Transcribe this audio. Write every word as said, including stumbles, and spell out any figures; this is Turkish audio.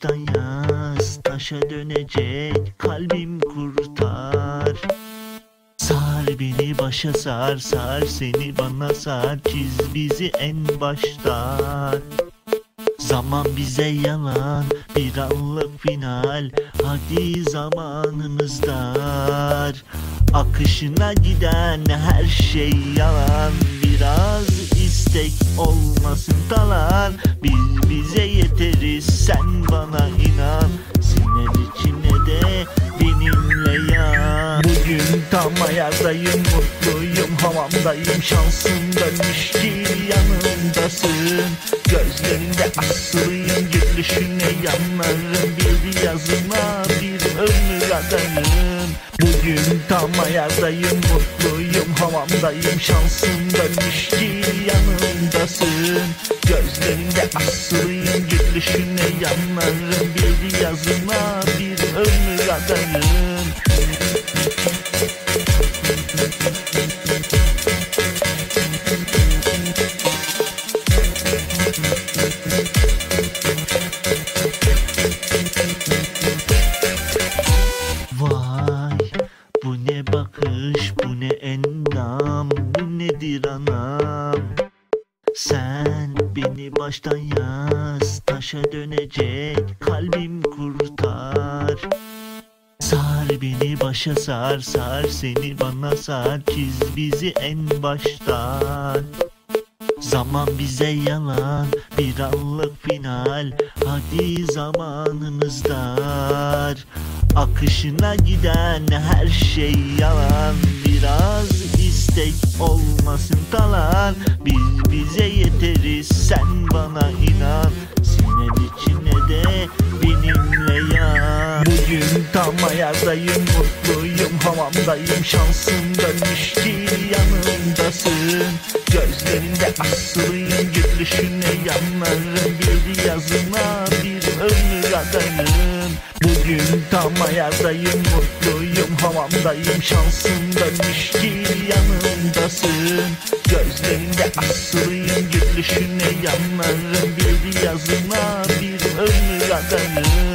baştan yaz, taşa dönecek kalbim kurtar. Sar beni başa sar, sar seni bana sar, çiz bizi en baştan. Zaman bize yalan, bir anlık final, hadi zamanımız dar. Akışına giden her şey yalan, biraz istek olmasın talan. Biz bize yeteriz, sen bana inan, siner içine de benimle yan. Bugün tam ayardayım, mutluyum, havamdayım, şansım dönmüş ki yanımdasın. Gözlerinde asılıyım, gülüşüne yanlarım, bir yazına bir ömür adayım. Bugün tam ayardayım, mutluyum, havamdayım, şansım dönmüş ki yanımdasın. Gözlerinde asılıyım, gülüşüne yanlarım, bir yazına bir ömür adayım. Vay, bu ne bakış, bu ne endam, bu nedir anam? Sen beni baştan yaz, taşa dönecek kalbim kurtar. Sar beni başa sar, sar seni bana sar, çiz bizi en baştan. Zaman bize yalan, bir anlık final, hadi zamanımız dar. Akışına giden her şey yalan, biraz istek olmasın talan. Biz bize yeteriz, sen bana inan, siner içine de benimle yan. Bugün tam ayardayım, mutluyum, havamdayım, şansım dönmüş ki yanımdasın. Gözlerinde asılıyım, gülüşüne yanlarım, bir yazına bir ömür adayım. Bugün tam ayardayım, mutluyum, havamdayım, şansım dönmüş ki yanımdasın. Gözlerinde asılıyım, gülüşüne yanlarım, bir yazına bir ömür adayım.